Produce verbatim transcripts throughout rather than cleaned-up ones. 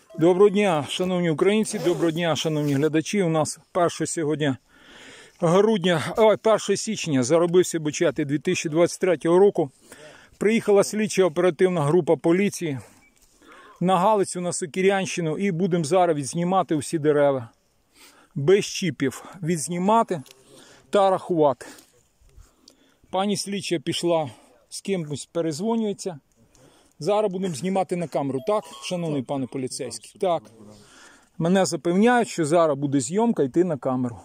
Доброго дня, шановні українці, доброго дня, шановні глядачі. У нас перше сьогодні грудня, ой, перше січня, заробився бучати дві тисячі двадцять третього року. Приїхала слідча оперативна група поліції на Галицю, на Сокирянщину, і будемо зараз відзнімати усі дерева. Без чіпів відзнімати та рахувати. Пані слідча пішла з кимось перезвонюється. Зараз будемо знімати на камеру, так, шановний пане поліцейський? Так. Мене запевняють, що зараз буде зйомка йти на камеру.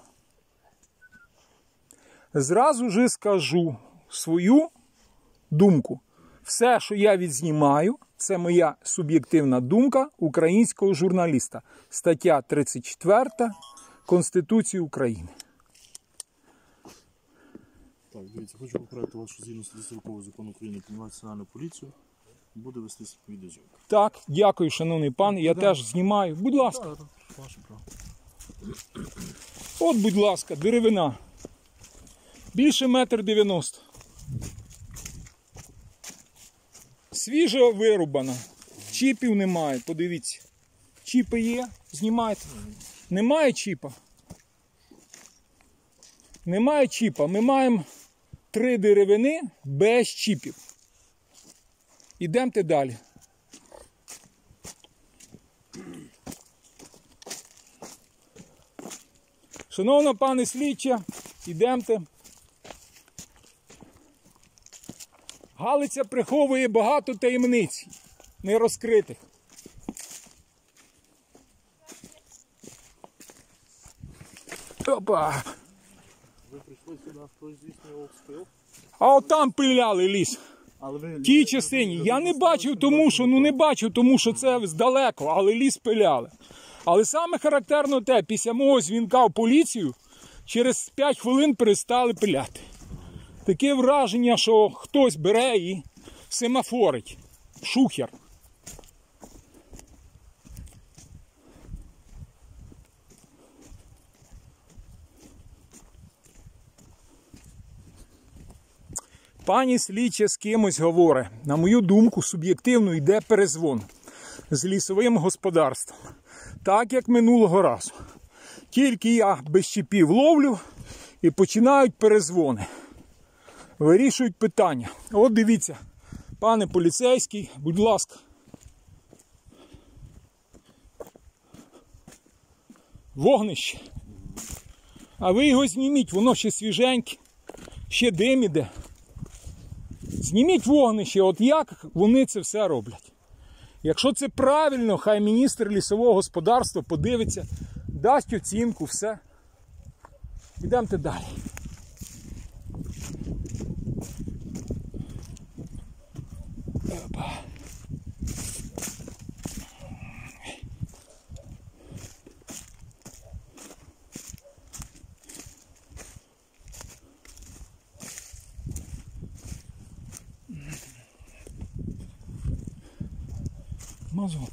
Зразу ж скажу свою думку. Все, що я відзнімаю, це моя суб'єктивна думка українського журналіста. Стаття тридцять четверта Конституції України. Так, дивіться, хочу попередити вас, що згідно статті сорокової закону України про національну поліцію буде вестися відеозйомка. Так, дякую, шановний пан, я да. теж знімаю. Будь ласка. Так, ваше право. От, будь ласка, деревина. Більше метр дев'яносто. Свіжо вирубана. Чіпів немає, подивіться. Чіпи є, знімайте. Немає чіпа. Немає чіпа. Ми маємо три деревини без чіпів. Ідемте далі. Шановна пане слідча, ідемте. Галиця приховує багато таємниць, нерозкритих. Опа! Ви прийшли сюди, хтось здійснював спил? А от там пиляли ліс. Але ви... В тій частині. Я не бачив тому, що, ну не бачив тому, що це здалеко, але ліс пиляли. Але саме характерно те, після мого дзвінка в поліцію, через п'ять хвилин перестали пиляти. Таке враження, що хтось бере і семафорить. Шухер. Пані слідча з кимось говорить. На мою думку, суб'єктивно йде перезвон з лісовим господарством. Так, як минулого разу. Тільки я без чіпів ловлю і починають перезвони. Вирішують питання. От дивіться, пане поліцейський, будь ласка. Вогнище. А ви його зніміть, воно ще свіженьке, ще дим іде. Зніміть вогнище, от як вони це все роблять. Якщо це правильно, хай міністр лісового господарства подивиться, дасть оцінку, все. Ідемте далі. Опа. Мазун.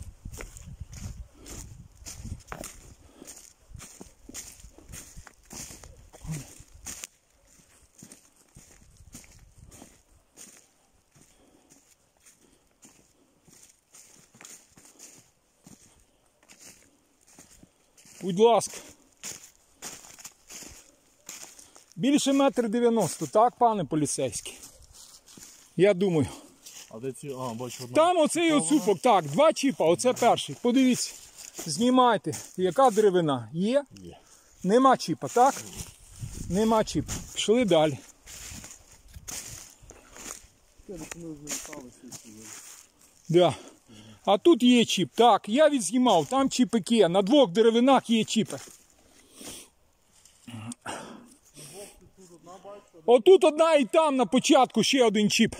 Будь ласка. Більше метр дев'яносто, так, пане поліцейський? Я думаю. А де ці... А, бачу, одна. Там оцей оцупок, так, два чіпа, оце перший. Подивіться, знімайте, яка деревина. Є? Є. Нема чіпа, так? Нема чіпа. Пішли далі. Да. А тут є чіп. Так, я відзнімав, там чіпики є. На двох деревинах є чіпи. Отут одна і там на початку ще один чіп.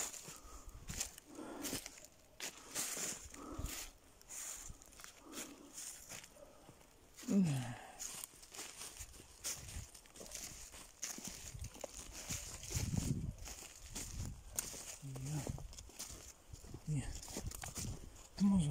Ні. Можу.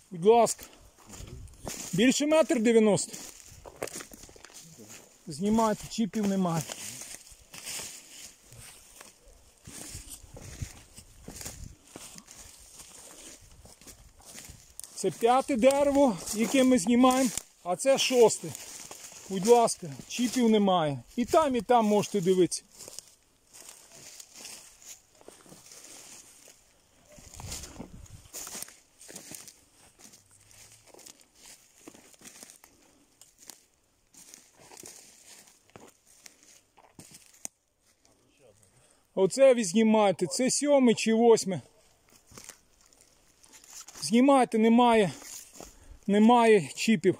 Будь ласка. Більше метр дев'яносто. Знімайте, чіпів немає. Це п'яте дерево, яке ми знімаємо, а це шосте. Будь ласка, чіпів немає. І там, і там можете дивитися. Оце ви знімаєте, це сьоме чи восьме. Знімайте, немає, немає чіпів.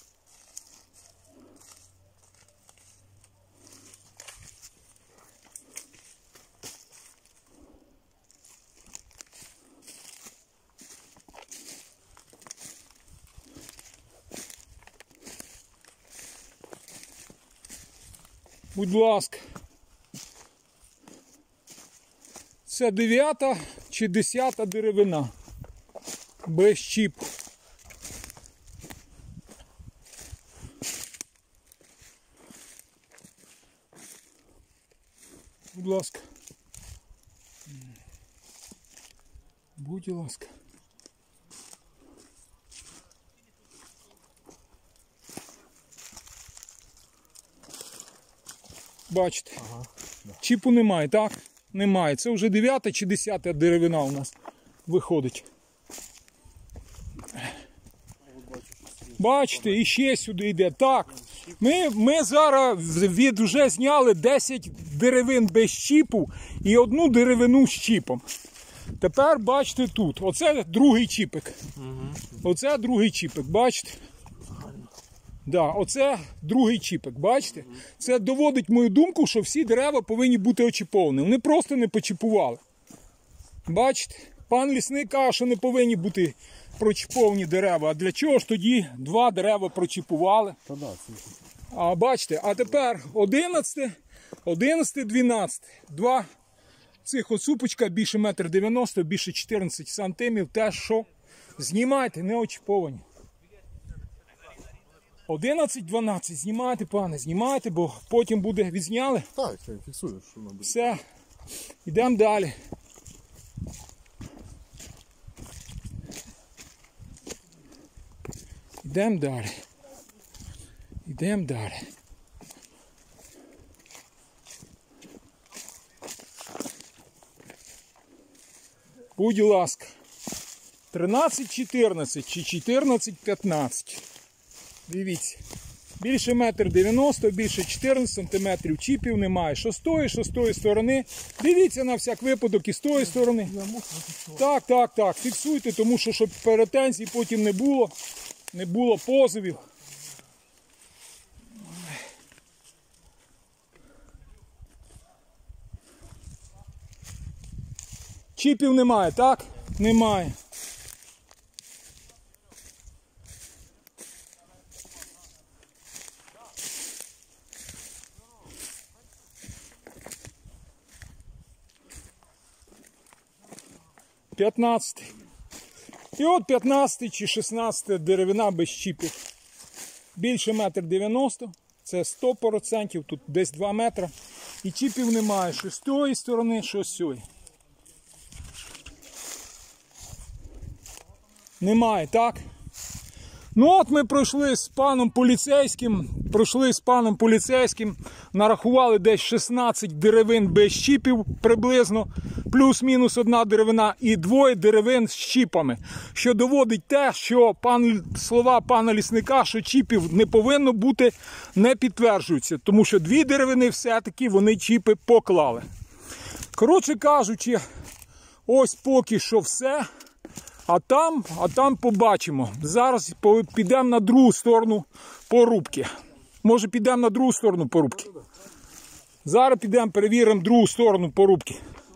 Будь ласка. Це дев'ята чи десята деревина. Без чіпу. Будь ласка. Будь ласка. Бачите? Ага, да. Чіпу немає, так? Немає. Це вже дев'ята чи десята деревина у нас виходить. Бачите, і ще сюди йде. Так, ми, ми зараз від вже зняли десять деревин без чіпу і одну деревину з чіпом. Тепер бачите тут. Оце другий чіпик. Оце другий чіпик, бачите? Да, оце другий чіпик, бачите? Це доводить мою думку, що всі дерева повинні бути очіповані. Вони просто не почіпували. Бачите? Пан лісник каже, що не повинні бути прочіповані дерева. А для чого ж тоді два дерева прочіпували? Та да, це... А бачите, а тепер одинадцяте, одинадцяте, дванадцяте. Два цих осупочка більше метр дев'яносто, більше чотирнадцять сантимів. Те, що знімайте, не очіповані. одинадцять дванадцять, знімайте, пане, знімайте, бо потім буде відзняли. Так, я фіксую, що воно буде. Все, йдемо далі. Йдемо далі. Йдемо далі. Будь ласка. тринадцять чотирнадцять чи чотирнадцять п'ятнадцять. Дивіться. Більше метр дев'яносто, більше чотирнадцять сантиметрів. Чіпів немає. Що з тої, що з тої сторони. Дивіться на всяк випадок і з тої сторони. Так, так, так. Фіксуйте, тому що щоб претензій потім не було. Не було позовів. Чіпів немає, так? Немає. п'ятнадцятий. І от п'ятнадцятий чи шістнадцятий деревина без чіпів. Більше метр дев'яносто, це сто відсотків, тут десь два метри. І чіпів немає, що з тієї сторони, що з цієї. Немає, так? Ну от ми пройшли з паном поліцейським, пройшли з паном поліцейським, нарахували десь шістнадцять деревин без чіпів приблизно, плюс-мінус одна деревина і двоє деревин з чіпами. Що доводить те, що пан, слова пана лісника, що чіпів не повинно бути, не підтверджуються. Тому що дві деревини все-таки вони чіпи поклали. Коротше кажучи, ось поки що все. А там, а там побачимо. Зараз підемо на другу сторону порубки. Може підемо на другу сторону порубки? Зараз підемо перевіримо другу сторону порубки.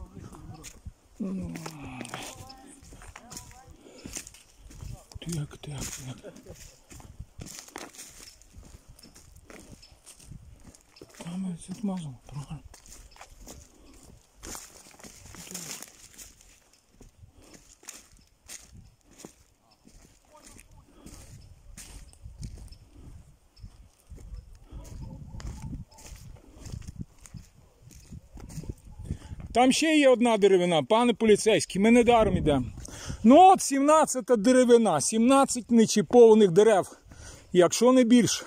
Так, так, так. Там ми все змазали, правильно. Там ще є одна деревина, пане поліцейський, ми недаром йдемо. Ну от сімнадцята деревина, сімнадцять нечіпованих дерев, якщо не більше.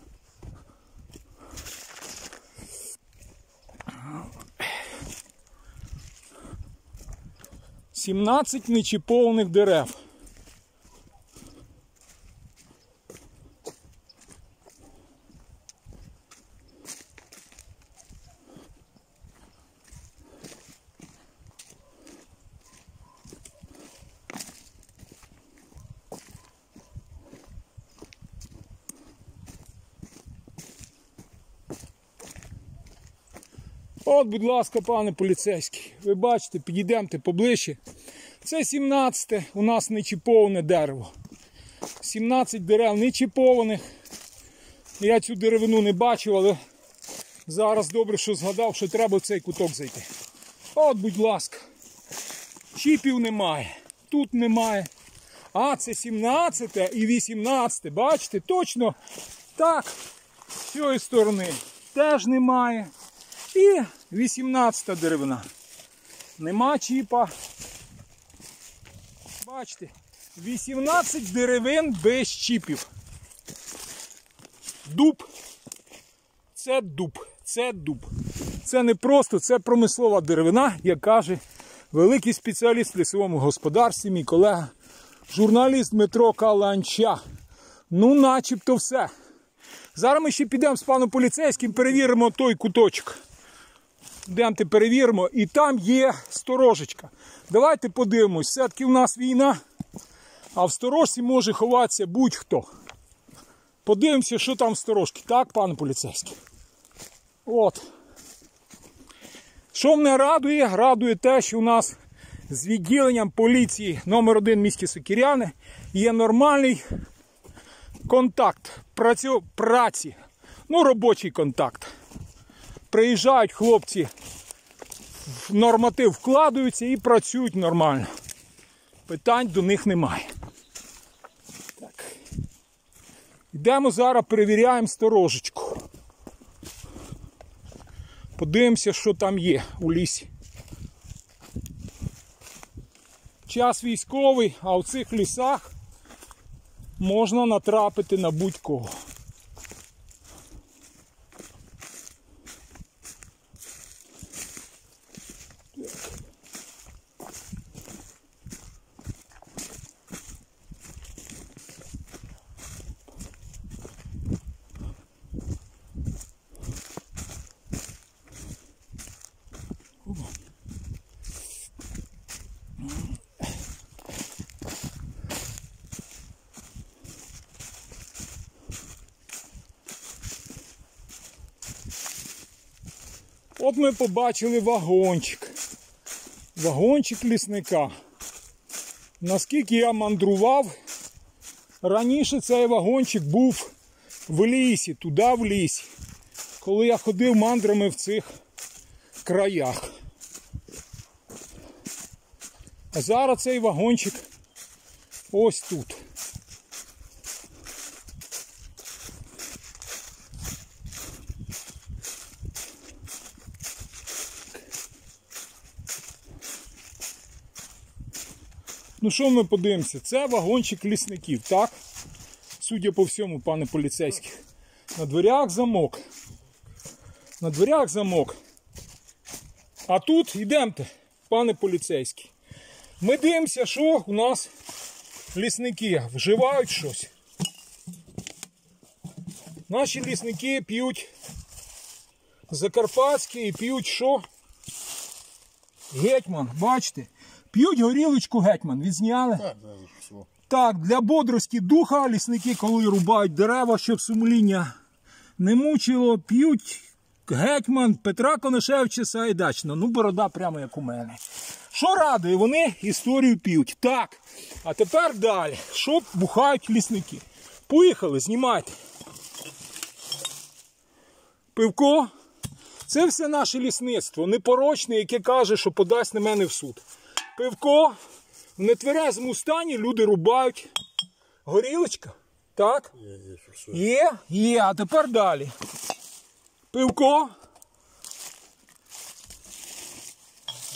сімнадцять нечіпованих дерев. От, будь ласка, пане поліцейський, ви бачите, підійдемте поближче. Це сімнадцяте у нас нечіповане дерево. сімнадцять дерев нечіпованих. Я цю деревину не бачив, але зараз добре, що згадав, що треба в цей куток зайти. От, будь ласка, чіпів немає, тут немає. А, це сімнадцяте і вісімнадцяте, бачите, точно так, з цієї сторони теж немає. І вісімнадцята деревина. Нема чіпа. Бачите, вісімнадцять деревин без чіпів. Дуб. Це дуб. Це дуб. Це не просто, це промислова деревина, як каже великий спеціаліст в лісовому господарстві, мій колега, журналіст Дмитро Каланча. Ну, начебто все. Зараз ми ще підемо з паном поліцейським, перевіримо той куточок. Йдемте перевіримо, і там є сторожечка. Давайте подивимось, все-таки в нас війна, а в сторожці може ховатися будь-хто. Подивимося, що там в сторожці. Так, пане поліцейський? От. Що мене радує? Радує те, що у нас з відділенням поліції номер один в місті Сокиряни є нормальний контакт, працю, праці, ну робочий контакт. Приїжджають хлопці, в норматив вкладаються і працюють нормально. Питань до них немає. Так. Йдемо зараз, перевіряємо сторожечку. Подивимося, що там є у лісі. Час військовий, а в цих лісах можна натрапити на будь-кого. От ми побачили вагончик. Вагончик лісника. Наскільки я мандрував, раніше цей вагончик був в лісі, туди в лісі. Коли я ходив мандрами в цих краях. А зараз цей вагончик ось тут. Ну що ми подивимося? Це вагончик лісників, так? Судя по всьому, пане поліцейський. На дверях замок. На дверях замок. А тут, йдемте, пане поліцейський. Ми дивимося, що у нас лісники вживають щось. Наші лісники п'ють закарпатське і п'ють що? Гетьман, бачите? П'ють горілочку Гетьман, відзняли? Так, все. Так, для бодрості духа лісники, коли рубають дерева, щоб сумління не мучило, п'ють Гетьман Петра Конашевича Сагайдачного. Ну, борода прямо як у мене. Що радує? Вони історію п'ють. Так, а тепер далі. Що бухають лісники? Поїхали, знімайте. Пивко. Це все наше лісництво, непорочне, яке каже, що подасть на мене в суд. Пивко, в нетверезому стані люди рубають. Горілочка, так? Є, є, все. Є, є, а тепер далі. Пивко.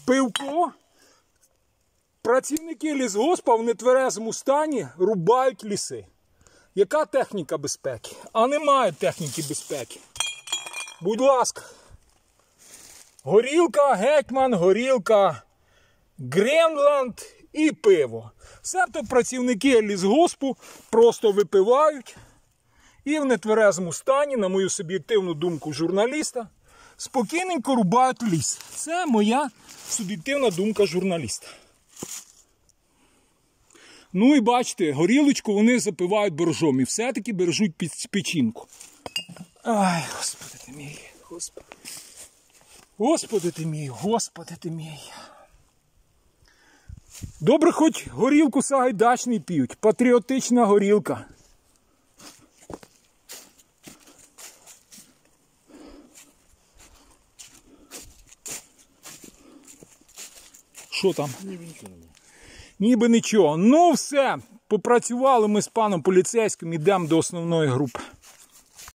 пивко. Працівники лісгоспа в нетверезому стані рубають ліси. Яка техніка безпеки? А немає техніки безпеки. Будь ласка. Горілка, Гетьман, горілка, Гренланд і пиво. Себто працівники лісгоспу просто випивають і в нетверезому стані, на мою суб'єктивну думку журналіста, спокійненько рубають ліс. Це моя суб'єктивна думка журналіста. Ну і бачите, горілочку вони запивають боржом і все-таки бережуть під печінку. Ай, Господи ти мій, Господи. Господи ти мій, Господи ти мій. Добре, хоч горілку Сагайдачний п'ють. Патріотична горілка. Що там? Ніби нічого немає. Ніби нічого. Ну все, попрацювали ми з паном поліцейським, йдемо до основної групи.